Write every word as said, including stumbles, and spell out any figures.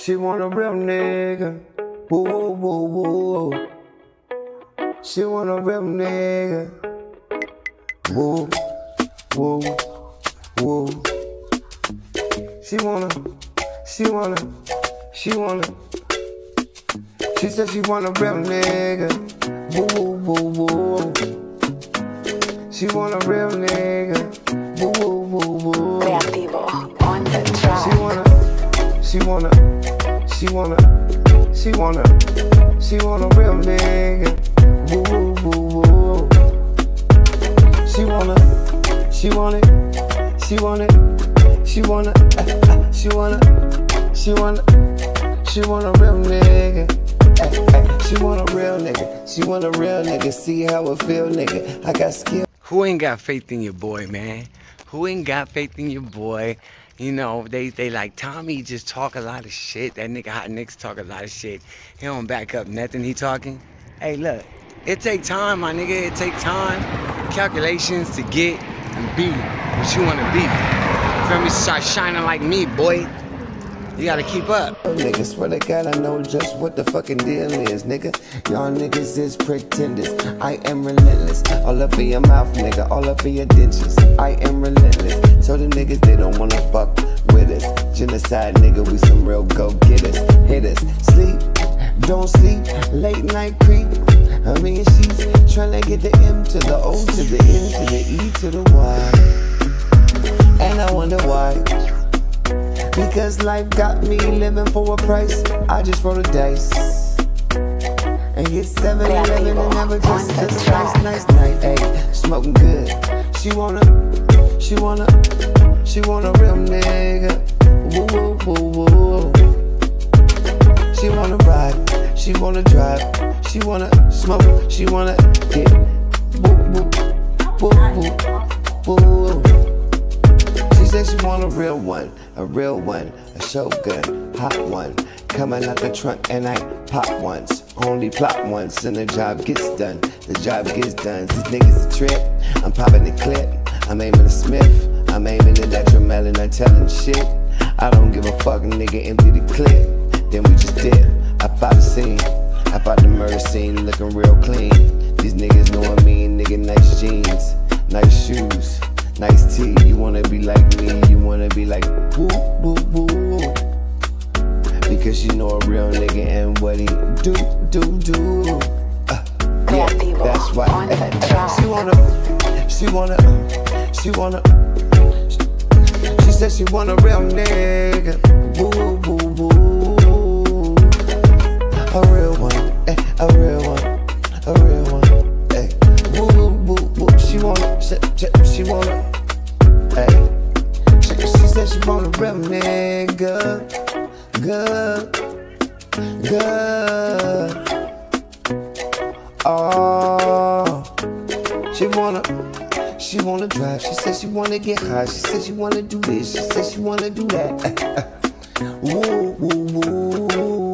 She want a real nigga. Woo, woo, woo. She want a real nigga. Woo, woo, woo. She wanna, she wanna, she wanna. She said she want a real nigga. Woo, woo, woo. She want a real nigga. Woo, woo, woo. Creativo on the track. She wanna, she wanna, she wanna, she wanna, she want a real nigga. Woo, woo, woo. She wanna, she want it, she want it, she wanna, uh, uh, she wanna, she wanna, she want a real nigga. Uh, uh, she want a real nigga. She want a real nigga. See how it feel, nigga. I got skill. Who ain't got faith in your boy, man? Who ain't got faith in your boy? You know, they they like, Tommy just talk a lot of shit. That nigga Hot Nicks talk a lot of shit. He don't back up nothing he talking. Hey, look, it take time, my nigga. It take time, calculations to get and be what you want to be. Feel me? Start shining like me, boy. You gotta keep up. Nigga, swear to God, I know just what the fucking deal is, nigga. Y'all niggas is pretenders. I am relentless. All up in your mouth, nigga. All up in your dentures. I am relentless. So the niggas, they don't wanna fuck with us. Genocide, nigga, we some real go-getters. Hitters. Sleep, don't sleep. Late night creep. I mean, she's tryna get the M to the O to the N to the E to the Y. And I wonder why. Because life got me living for a price. I just roll the dice and get seven eleven and never just just nice, nice night. Ayy, smoking good. She wanna, she wanna, she want a real nigga. Woo, woo, woo, woo. She wanna ride, she wanna drive, she wanna smoke, she wanna get woo, woo, woo, woo, woo. She said she want a real one, a real one, a Shogun, hot one. Coming out the trunk and I pop once, only plot once, and the job gets done. The job gets done. These niggas a trip. I'm popping the clip. I'm aiming a Smith. I'm aiming the Detrimelon. I'm telling shit. I don't give a fuck, nigga. Empty the clip. Then we just dip. I pop the scene. I pop the murder scene, looking real clean. These niggas know what I mean. Nigga, nice jeans, nice shoes. Nice tea, you wanna be like me, you wanna be like woo, woo, woo. Because you know a real nigga and what he do, do, do. Uh, yeah, that's why. She wanna, she wanna, she wanna. She said she want a real nigga. Woo, woo, woo. A real one, eh, a real one, a real one. Eh. Woo, woo, woo. She wanna, she, she, she wanna. Hey, she, she said she want a real nigga, good, good. Oh, she wanna, she wanna drive. She said she wanna get high. She said she wanna do this. She said she wanna do that. Woo, woo, woo.